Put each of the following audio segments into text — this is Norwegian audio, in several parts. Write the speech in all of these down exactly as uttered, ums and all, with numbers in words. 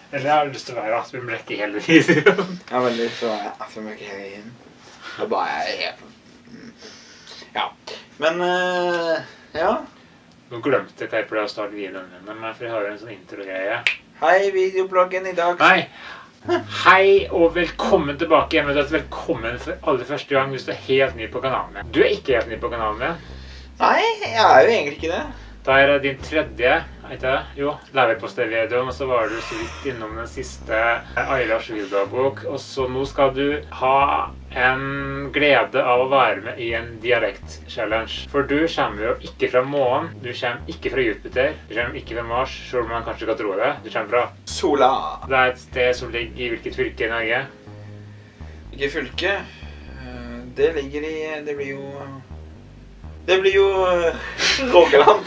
Eller har du lyst til å være Asbjørn Brekke hele tiden? Jeg har veldig lyst til å være Asbjørn Brekke hele tiden. Da bare er jeg... Ja. Men, uh, ja. Nå glemte jeg at jeg å starte videoen min, men for jeg har jo en sånn intro-greie. Hei, videobloggen i dag. Nei. Hei og velkommen tilbake igjen. Velkommen for aller første gang hvis du er helt ny på kanalen min. Du er ikke helt ny på kanalen min. Nei, jeg er jo egentlig ikke det. Da er det din tredje, vet du? Jo, leverpostei-videoen, og så var du så vidt innom den siste Eilars videobok. Og så nå skal du ha en glede av å være med i en dialekt-challenge. For du kommer jo ikke fra månen, du kommer ikke fra Jupiter, du kommer ikke fra Mars, selv om man kanskje kan tro det. Du kommer fra Sola. Det er et sted som ligger i hvilket fylke i Norge? Hvilket fylke? Det ligger i, det blir jo... Det blir jo Rogaland.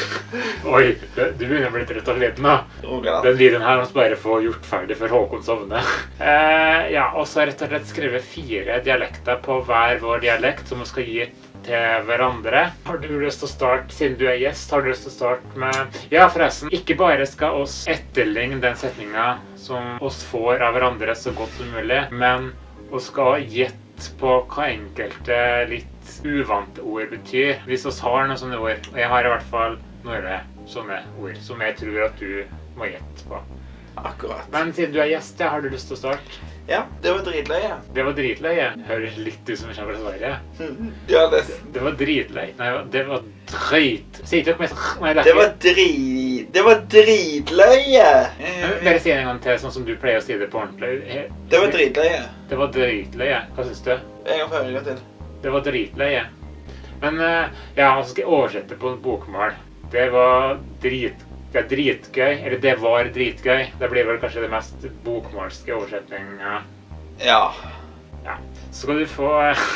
Oi, du begynner å bli trøtt av lyden da. Rogaland. Den videoen her må vi bare få gjort ferdig for Håkon sovne. Eh, ja, og så har jeg rett og slett skrevet fire dialekter på hver vår dialekt som vi skal gi til hverandre. Har du lyst til å starte, siden du er gjest, har du lyst til å starte med... Ja, forresten, ikke bare skal oss etterligne den setningen som oss får av hverandre så godt som mulig, men vi skal gjette på hva enkelte litt uvante ord betyr. Hvis vi har noen sånne ord, og jeg har i hvert fall noen sånne ord som jeg tror at du må gjette på. Akkurat. Men siden du er gjest, ja, har du lyst til å starte? Ja, det var dritløye. Det var dritløye. Høres litt ut som jeg kommer fra Sverige. Ja, det... Det var dritløye. Nei, det var drit... Sier ikke mer... Nei, det er Det var drit... Det var dritløye. Bare si en gang til, sånn som du pleier å si det på ordentlig. Det var dritløye. Det var dritløye. Hva synes du? En gang før, en gang til. Det var dritløye. Men ja, så skal jeg oversette på bokmål. Det var drit... Det er dritgøy, eller det var dritgøy. Det blir vel kanskje det mest bokmålske oversetningen. Ja. Ja. Så skal du få...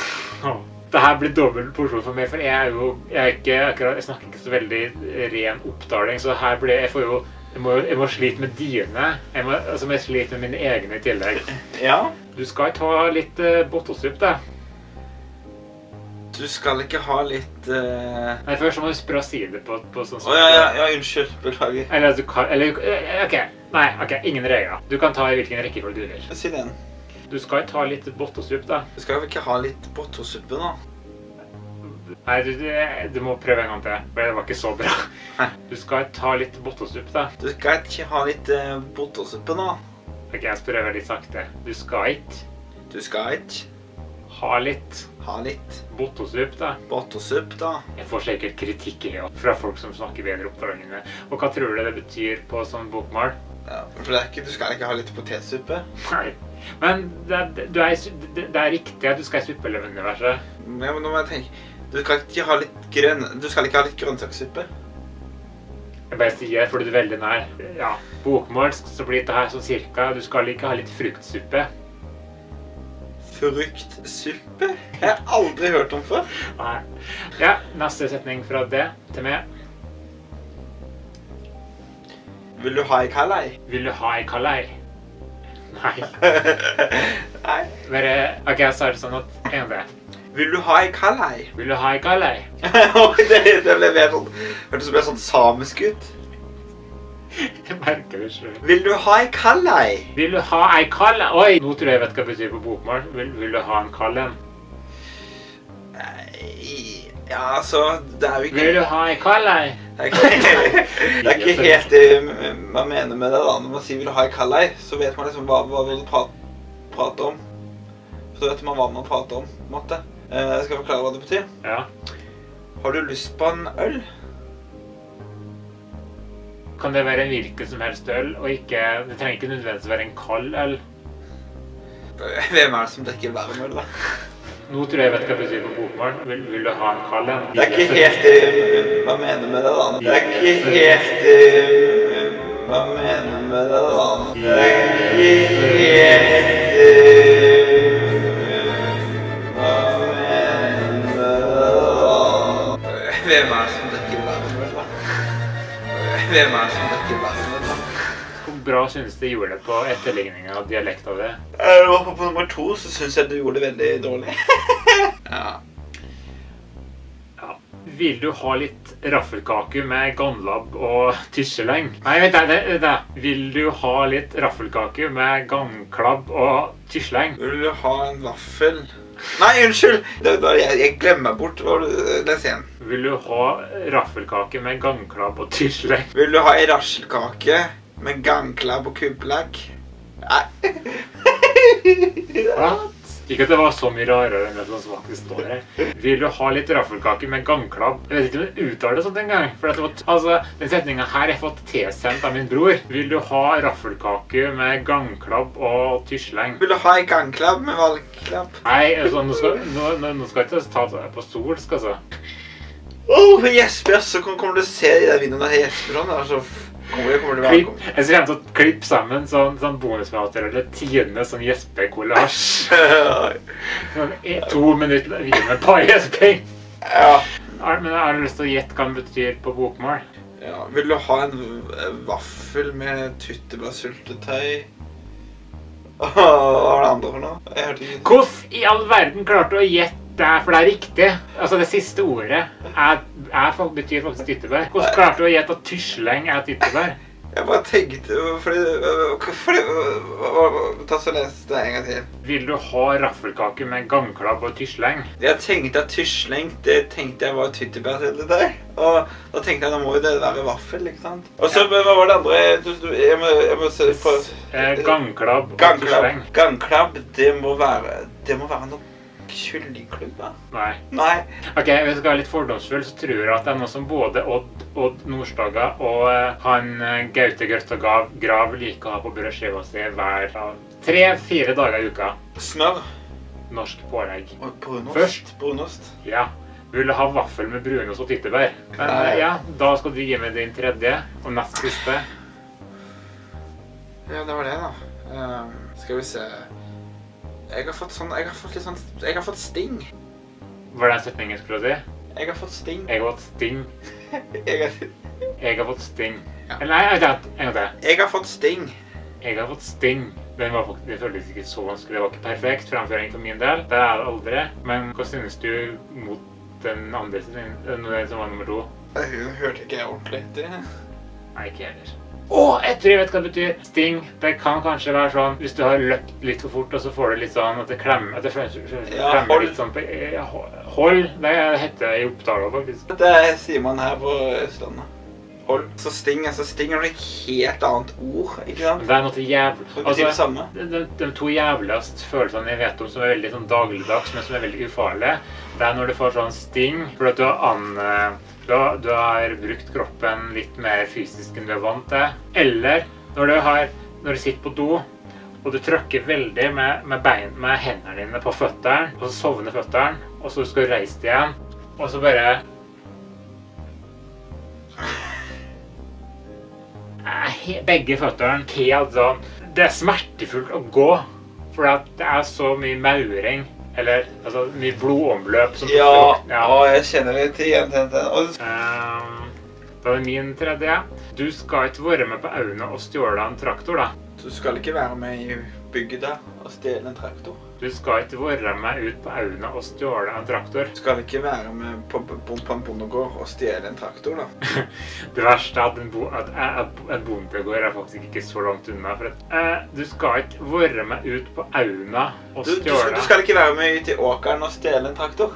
Det her blir dobbelt porsjon for meg, for jeg er jo... Jeg, er ikke, akkurat, jeg snakker ikke så veldig ren oppdaling, så her blir... Jeg får jo... Jeg må, jeg må slite med dine. Jeg må, altså, jeg sliter med mine egne i tillegg. Ja. Du skal ta litt uh, bottosupp, da. Du skal ikke ha litt... Uh... Nei, først må du prøve å si det på, på sånn Å, ja, ja, ja, unnskyld, beklager. Eller du kan... Eller, ok, nei, ok, ingen regler. Du kan ta i hvilken rekkefølge du vil. Si den. Du skal ta litt bottosupp, da. Du skal jo ikke ha litt bottosuppe nå. Nei, du, du, du må prøve en gang til, for det var ikke så bra. Hæ? Du skal ta litt bottosupp, da. Du skal ikke ha litt uh, bottosuppe nå. Ok, jeg skal prøve litt sakte. Du skal ikke... Du skal ikke... Ha litt... Ha litt... Bottosupp, da. Bottosupp, da. Jeg får sikkert kritikk ja, fra folk som snakker bedre oppdragene. Og hva tror du det betyr på sånn bokmål? Ja, for det er ikke, du skal ikke ha litt potetsuppe. Nei, men det, det, er, det, det er riktig at du skal i suppeleveruniverset. Ja, men nå må jeg tenke... Du skal ikke ha litt grønn... Du skal ikke ha litt grønnsakssuppe. Jeg bare sier det, fordi du er veldig nær. Ja, bokmål så blir det her sånn cirka. Du skal ikke ha litt fruktsuppe. Fruktsuppe? Jeg har aldri hørt om før. Nei. Ja, neste setning fra det til meg. Vil du ha i kalei? Vil du ha i kalei? Nei. Nei. Bare, ok, jeg sa det sånn at en det. Vil du ha i kalei? Vil du ha i kalei? Oi, det, det ble mer sånn... Hørtes som en sånn samisk ut. Jeg merker det selv. Vil du ha i kalei? Vil du ha ei kalei? Oi, nå tror jeg vet hva det betyr på bokmål. Vil, vil du ha en kallen? Nei, ja, altså, det er jo ikke... Vil du ha ei kalei? Det er ikke, det er ikke helt det man mener med det da. Når man sier vil du ha i kalei, så vet man liksom hva, hva vil du prate, prate om. Så vet man hva man prater om, på en måte. Jeg skal forklare hva det betyr. Ja. Har du lyst på en øl? Kan det være en hvilken som helst øl, og ikke, det trenger ikke nødvendigvis være en kald øl? Hvem er det som drikker varm øl, da? Nå tror jeg vet hva det betyr på bokmål. Vil, vil du ha en kald en? Det er ikke helt det man mener med det, da. Det er ikke helt det man mener med det, da. Det er ikke helt Hvem er det som drikker varm øl, da? Hvem er det som drikker varm øl, da? Hvor bra synes du gjorde det på etterligningen av dialekt av det? I hvert fall på nummer to så synes jeg du gjorde det veldig dårlig. Ja. Ja. Vil du ha litt raffelkake med ganglabb og tysjeleng? Nei, vent da, vent da. Vil du ha litt raffelkake med gangklabb og tysjeleng? Vil du ha en vaffel? Nei, unnskyld! Det, det, jeg, jeg glemmer bort hva du leser igjen. Vil du ha raffelkake med gangklabb og tysjeleng? Vil du ha en raffelkake med gangklabb og kubbelagg? Nei. Hva? Ikke at det var så mye rarere enn det som faktisk står her. Vil du ha litt raffelkake med gangklabb? Jeg vet ikke om du uttaler det sånt en gang. For det var, altså, den setningen her har jeg fått tilsendt av min bror. Vil du ha raffelkake med gangklabb og tysjeleng? Vil du ha en gangklabb med valgklabb? Nei, altså, nå skal, nå, nå skal jeg ikke ta det på solsk, altså. Åh, oh, Jesper, så kommer du se i den videoen der Jesper sånn, altså. Kommer, kommer det klipp, jeg skal hjem til å klippe sammen sånn, sånn bonusmater eller tiende sånn Jesper-collage. Sånn to minutter video med bare Jesper. Ja. Men jeg har lyst til å gjette hva det betyr på bokmål. Ja, vil du ha en vaffel med tyttebærsyltetøy? Hva var det andre for noe? Jeg hørte ikke. Hvordan i all verden klarte du å gjette det, for det er riktig. Altså det siste ordet er, er, betyr faktisk tyttebær. Hvordan klarte du å gjette at tysjeleng er tyttebær? Jeg bare tenkte, fordi, fordi ta så les det en gang til. Vil du ha raffelkake med gangklabb og tysjeleng? Jeg tenkte at tysjeleng, det tenkte jeg var tyttebær til det der. Og da tenkte jeg, da må jo det være vaffel, ikke sant? Og så, hva var det andre? Du, du, jeg, må, jeg må se på... Eh, gangklabb og gangklabb. tysjeleng. Gangklabb, det må være, det må være noe kyllingklubb, da? Nei. Nei. Ok, hvis jeg skal være litt fordomsfull, så tror jeg at det er noe som både Odd, Odd Nordstoga og uh, han uh, Gaute Grøtta Grav liker å ha på brødskiva si hver uh, tre-fire dager i uka. Smør. Norsk pålegg. Og brunost. Først. Brunost. Ja. Vil du ha vaffel med brunost og tyttebær? Men uh, ja, da skal du gi meg din tredje og nest siste. Ja, det var det da. Um, skal vi se... Jeg har fått sånn, jeg har fått litt sånn, jeg har fått sting. Var det en setning jeg skulle si? Jeg har fått sting. Jeg har fått sting. jeg, har... jeg har fått sting. Ja. Nei, jeg vet ikke, en gang til. Jeg har fått sting. Jeg har fått sting. Den var faktisk, det føltes ikke så vanskelig, det var ikke perfekt fremføring for min del. Det er det aldri. Men hva synes du mot den andre setningen, som var nummer to? Hun hørte ikke jeg ordentlig etter. Nei, ikke heller. Åh, jeg tror jeg vet hva det betyr. Sting, det kan kanskje være sånn, hvis du har løpt litt for fort, og så får du litt sånn at det klemmer, at det klemmer ja, hold. Litt sånn på, hold, det heter i Oppdal faktisk. Det sier man her på Østlandet. Hold. Så sting, altså sting er et helt annet ord, ikke sant? Det er noe jævlig. Det betyr det samme. De, de to jævligste følelsene jeg vet om som er veldig sånn dagligdags, men som er veldig ufarlige, det er når du får sånn sting, for at du har an... Du har, du har brukt kroppen litt mer fysisk enn du er vant til. Eller når du, har, når du sitter på do, og du trykker veldig med, med, bein, med hendene dine på føtteren, og så sovner føtteren, og så skal du reise deg igjen, og så bare... Begge føtterne helt sånn... Det er smertefullt å gå, for det er så mye mauring. Eller, altså, mye blodomløp som... Ja, ja. Å, jeg kjenner litt igjen til det. Um, da er det min tredje. Du skal ikke være med på Auna og stjåle en traktor, da. Du skal ikke være med i bygget der og stjele en traktor. Du skal ikke være med ut på Auna og stjåle en traktor. Du skal ikke være med på, på, på en bondegård og stjele en traktor, da. Det verste er at en, bo, at en bondegård er faktisk ikke så langt unna. For at, uh, du skal ikke være med ut på Auna og du, stjåle... Du skal, du skal ikke være med ut i åkeren og stjele en traktor.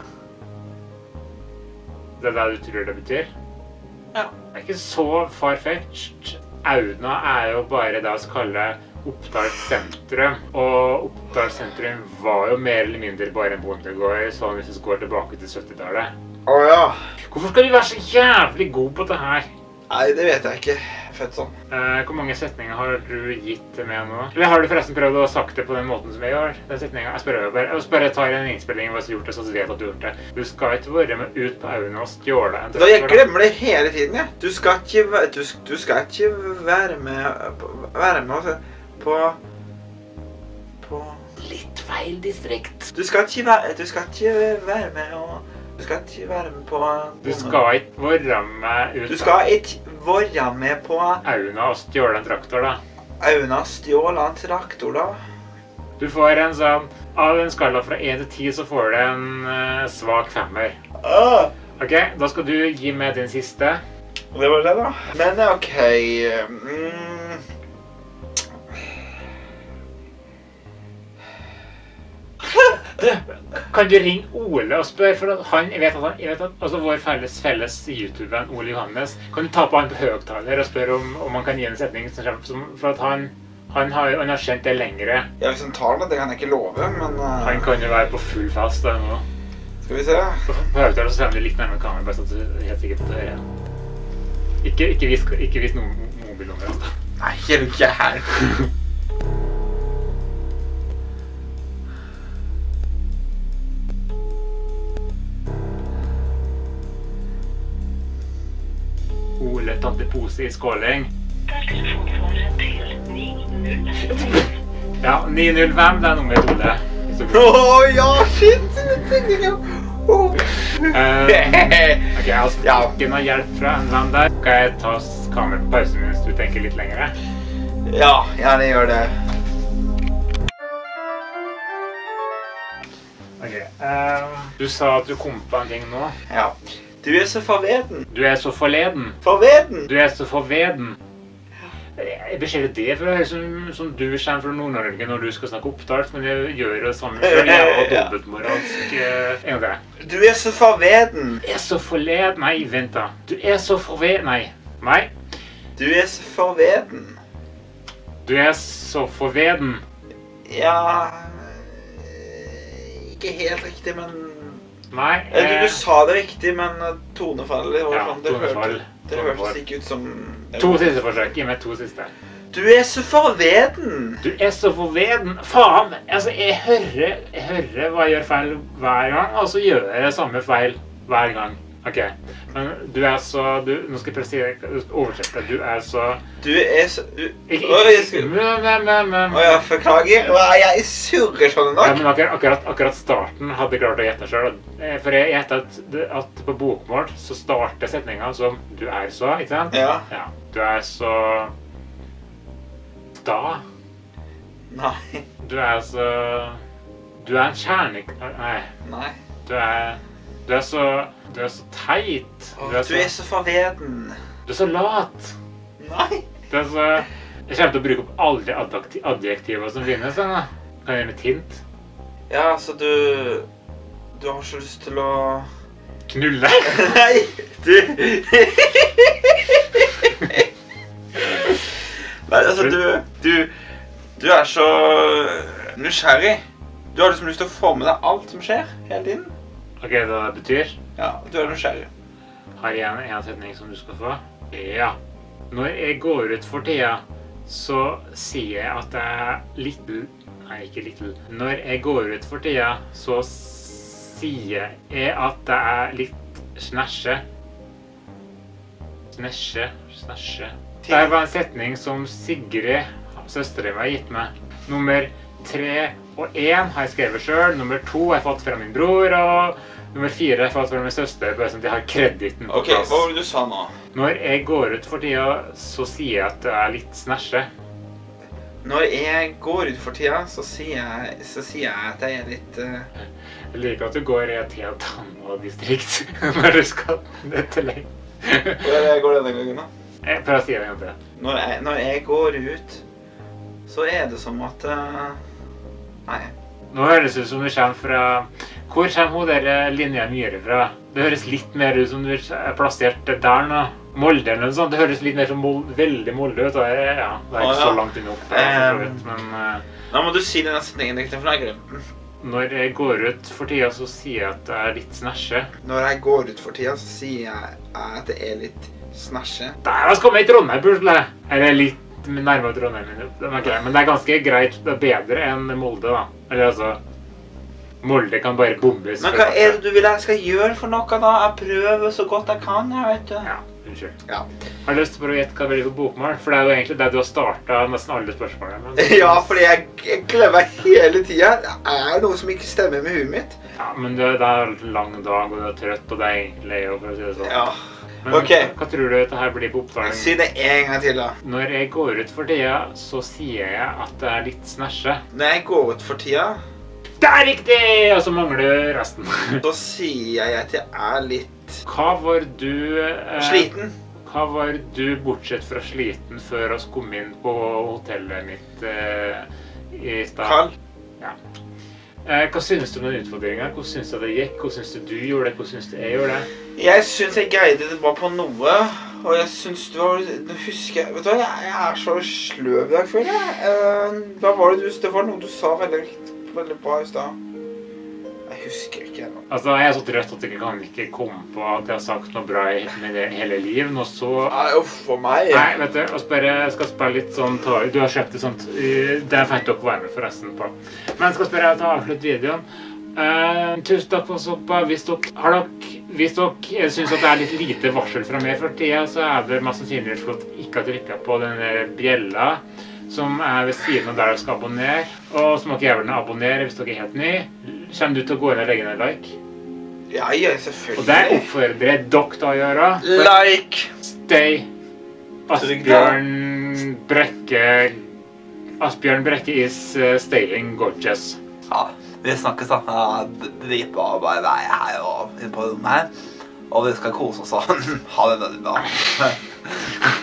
Det er det du tror det betyr? Ja. Det er ikke så farfetched. Auna er jo bare det vi kaller Oppdal sentrum, og Oppdal sentrum var jo mer eller mindre bare en bondegård, sånn hvis vi går tilbake til syttitallet. Å ja. Hvorfor skal du være så jævlig god på det her? Nei, det vet jeg ikke. Fett sånn. Eh, hvor mange setninger har du gitt med nå? Eller har du forresten prøvd å ha sagt det på den måten som jeg gjør? Den setningen, jeg spør jo bare, jeg bare tar en innspilling hvis du har gjort det, så du vet at du har gjort det. Du skal ikke være med ut på Auna og stjåle en traktor. Da, jeg glemmer det hele tiden, ja. Du skal ikke, du, du skal ikke være med, være med på, på... Litt feil distrikt. Du skal ikke være, du skal ikke være med og... Du skal ikke være med på... Du skal ikke være med ut... Du skal ikke være med på... Auna og stjåle en traktor, da. Auna stjåle en traktor, da. Du får en sånn... Av en skala fra en til ti så får du en uh, svak femmer. Ah, Ok, da skal du gi meg din siste. Det var det da. Men ok... Mm. Du, kan du ringe Ole og spørre, for at han, jeg vet at han, jeg vet at, altså vår felles, felles YouTuber, Ole Johannes, kan du ta på han på høgtaler og spørre om, om han kan gi en setning, som, for at han, han, har, han har kjent det lengre. Ja, hvis han tar det, det kan jeg ikke love, men... Uh... Han kan jo være på full fast da nå. Skal vi se? På, på høgtaler så ser han litt nærmere kamera, bare så at du er helt sikkert på det her. Ikke, ikke vis, ikke vis noen mobilnummer, altså. Nei, jeg er ikke her. Ole, tante Pose i skåling. Ja, ni null fem, det er nummeret til Ole. Åh, ja, shit! Oh. Um, ok, altså, ja. Ikke noe hjelp fra en venn der. Kan jeg ta kamera på pausen hvis du tenker litt lengre? Ja, ja, det gjør det. Ok, um, du sa at du kom på en ting nå. Ja. Du er så forveden. Du er så forleden. Forveden? Du er så forveden. Jeg beskjeder det for å høre som, som du kommer fra Nord-Norge når du skal snakke opptalt, men jeg gjør det samme selv. Jeg har dobbeltmoralsk uh, en gang. Du er så forveden. Du er så forleden. Nei, vent da. Du er så forveden. Nei. Nei. Du er så forveden. Du er så forveden. Ja... Ikke helt riktig, men... Nei, eh... du, du sa det riktig, men tonefall... Ja, det tonefall. Det hørtes ikke ut som... To siste forsøk, gi meg to siste. Du er så forveden! Du er så forveden! Faen! Altså, jeg hører, jeg hører hva jeg gjør feil hver gang, og så gjør jeg samme feil hver gang. Ok, men du er så... Du, nå skal jeg prøve å si det, oversette. Du er så... Du er så... Du... Ikke... Åh, jeg skal... Åh, jeg forklager. Jeg surrer sånn nok. Ja, men akkurat, akkurat, akkurat starten hadde jeg klart å gjette selv. For jeg gjettet at, at på bokmål så starter setningen som du er så, ikke sant? Ja. Ja. Du er så... Sta. Nei. Du er så... Du er en kjernik... Nei. Nei. Du er... Du er så... Du er så teit. Du er så, du er så forveden. Du er så lat. Nei. Du er så... Jeg kommer til å bruke opp alle adjektiver som finnes, da. Kan jeg gi meg et hint? Ja, så du... Du har så lyst til å... Knulle? Nei, du... Nei, altså, du... Du... Du er så... nysgjerrig. Du har liksom lyst til å få med deg alt som skjer hele tiden. Ok, det betyr? Ja, du er nysgjerrig. Har jeg en, en setning som du skal få? Ja. Når jeg går ut for tida, så sier jeg at det er little... Nei, ikke little. Når jeg går ut for tida, så sier jeg at det er litt snæsje. Snæsje, snæsje. Det var en setning som Sigrid, søsteren min, har gitt meg. Nummer tre og en har jeg skrevet selv. Nummer to har jeg fått fra min bror, og nummer fire har jeg fått fra min søster, bare sånn at jeg har krediten på plass. Ok, hva var det du sa nå? Når jeg går ut for tida, så sier jeg at det er litt snæsje. Når jeg går ut for tida, så sier jeg, så sier jeg at jeg er litt... Uh... Jeg liker at du går i et helt annet distrikt når du skal dette lenge. Hvor går denne gangen da? Jeg prøver å si det en gang til. Når jeg, når jeg går ut, så er det som at... Uh... Nei. Nå høres det ut som du kommer fra... Hvor kommer hun der Linja Myhre fra? Det høres litt mer ut som du er plassert der nå. Molde eller noe sånt. Det høres litt mer som Molde, veldig Molde ut. Og ja, det er ikke så langt unna opp der, for så vidt, men... Uh, Nå må du si denne setningen riktig, for jeg glemte den. Når jeg går ut for tida, så sier jeg at det er litt snæsje. Når jeg går ut for tida, så sier jeg at det er litt snæsje. Der har vi kommet i Trondheim, plutselig. Eller litt nærmere Trondheim. Men det er ganske greit. Det er bedre enn Molde, da. Eller altså... Molde kan bare bombes. Men hva er det du vil jeg skal gjøre for noe da? Jeg prøver så godt jeg kan, jeg vet du. Ja, unnskyld. Ja. Har du lyst til å gjette hva det blir på bokmål? For det er jo egentlig det du har startet nesten alle spørsmålene. Men... Ja, fordi jeg, jeg glemmer hele tiden. Det er noe som ikke stemmer med huet mitt. Ja, men det, det er en lang dag, og du er trøtt, og det er egentlig lei, for å si det sånn. Ja. Men ok. hva, hva tror du dette her blir på oppfølging? Si det en gang til da. Når jeg går ut for tida, så sier jeg at det er litt snæsje. Når jeg går ut for tida... Det er riktig! Og så mangler du resten. Så sier jeg at jeg er litt... litt. Hva var du... Eh, Sliten. Hva var du, bortsett fra sliten, før oss kom inn på hotellet mitt eh, i stad? Karl. Ja. Eh, hva synes du om den utfordringen? Hvordan synes du det gikk? Hvordan synes du du gjorde det? Hvordan synes du jeg gjorde det? Jeg synes jeg greide det bra på noe, og jeg synes du var... Nå husker jeg... Vet du hva, jeg er så sløv i dag, føler jeg. Uh, hva var det du... Det var noe du sa veldig, veldig bra i sted. Jeg husker ikke ennå. Altså, jeg er så trøtt at jeg kan ikke komme på at jeg har sagt noe bra i hele, hele livet, og så... Nei, uff, for meg. Nei, vet du, jeg skal, jeg skal spille litt sånn... Ta, du har kjøpt det sånt... Det er fett å være med forresten på. Men jeg skal spørre deg til å avslutte videoen. Uh, tusen takk for å se på. Hvis dere, har dere, hvis dere synes at det er litt lite varsel fra meg for tida, så er det mest sannsynlig for at dere ikke har trykket på denne bjella som er ved siden av der dere skal abonnere. Og så må dere gjerne abonnere hvis dere er helt ny. Kommer du til å gå inn og legge ned en like? Ja, ja, selvfølgelig. Og det oppfordrer jeg dere til å gjøre. Like! Stay. Asbjørn Brekke... Asbjørn Brekke is uh, staying gorgeous. Ja, vi snakkes da. Ja, dritbra å bare være her og inn på rommet her. Og vi skal kose oss og ha det veldig bra.